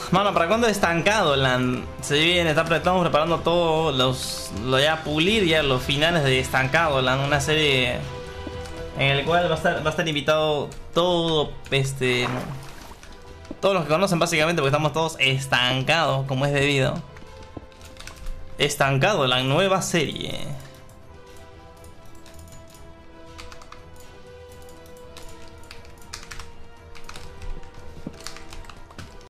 Mano, ¿para cuándo Estancado Land? Se viene, estamos preparando todo lo ya pulir ya los finales de Estancado Land, una serie en el cual va a estar invitado todo todos los que conocen básicamente, porque estamos todos estancados como es debido. Estancado, la nueva serie.